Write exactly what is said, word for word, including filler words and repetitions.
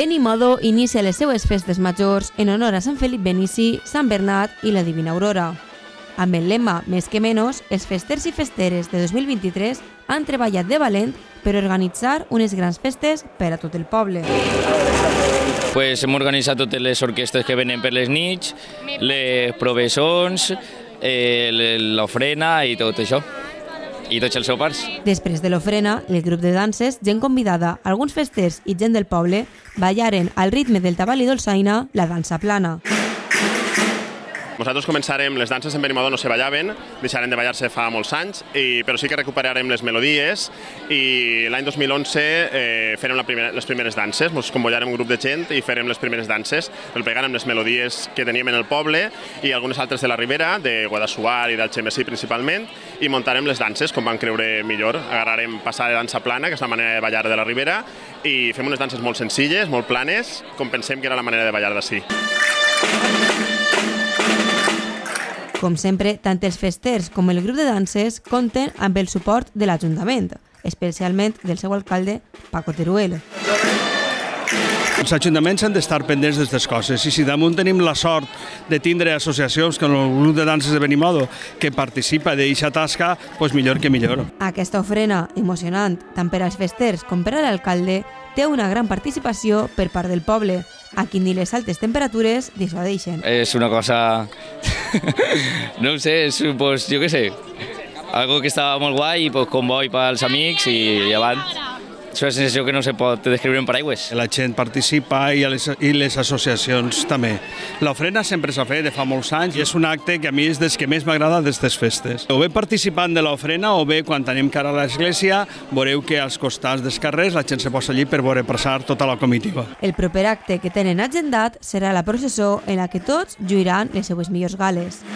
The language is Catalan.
Benimodo inicia les seues festes majors en honor a Sant Felip Benici, Sant Bernat i la Divina Aurora. Amb el lema Més que menys, els festers i festeres de dos mil vint-i-tres han treballat de valent per organitzar unes grans festes per a tot el poble. Pues hem organitzat totes les orquestres que venen per les nits, les professors, eh, l'ofrena i tot això, i tots els sopars. Després de l'ofrena, el grup de danses, gent convidada, alguns festers i gent del poble ballaren al ritme del tabal i dolçaina la dansa plana. Nosaltres començarem, les danses en Benimodo no se ballaven, deixaren de ballar-se fa molts anys, i, però sí que recuperarem les melodies i l'any dos mil onze eh, farem la primera, les primeres danses, ens convocarem un grup de gent i farem les primeres danses, el pegarem les melodies que teníem en el poble i algunes altres de la Ribera, de Guadassuar i d'Algemesí principalment, i muntarem les danses com van creure millor. Agarrarem passar de dansa plana, que és la manera de ballar de la Ribera, i fem unes danses molt senzilles, molt planes, com pensem que era la manera de ballar d'ací. Com sempre, tant els festers com el grup de danses compten amb el suport de l'Ajuntament, especialment del seu alcalde, Paco Teruel. Els ajuntaments han d'estar pendents d'aquestes coses i si damunt tenim la sort de tindre associacions com el grup de danses de Benimodo que participa d'aquesta tasca, doncs millor que millor. Aquesta ofrena emocionant tant per als festers com per a l'alcalde té una gran participació per part del poble, a qui ni les altes temperatures dissuadeixen. És una cosa... no ho sé, és, pues, jo què sé, algo que estava molt guai, pues, comboi pels amics i avant. És una sensació que no se pot descriure en paraigües. La gent participa i les, i les associacions també. L'ofrena sempre s'ha fet de fa molts anys i és un acte que a mi és des que més m'agrada d'aquestes festes. O bé participant de l'ofrena o bé quan anem cara a l'església veureu que als costats dels carrers la gent se posa allí per veure passar tota la comitiva. El proper acte que tenen agendat serà la processó en la que tots lluiran les seues millors gales.